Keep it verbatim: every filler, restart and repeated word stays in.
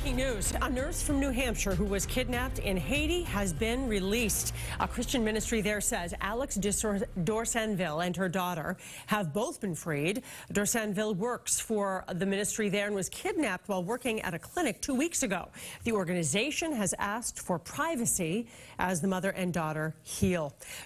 Breaking news. A nurse from New Hampshire who was kidnapped in Haiti has been released. A Christian ministry there says Alix Dorsainvil and her daughter have both been freed. Dorsainvil works for the ministry there and was kidnapped while working at a clinic two weeks ago. The organization has asked for privacy as the mother and daughter heal.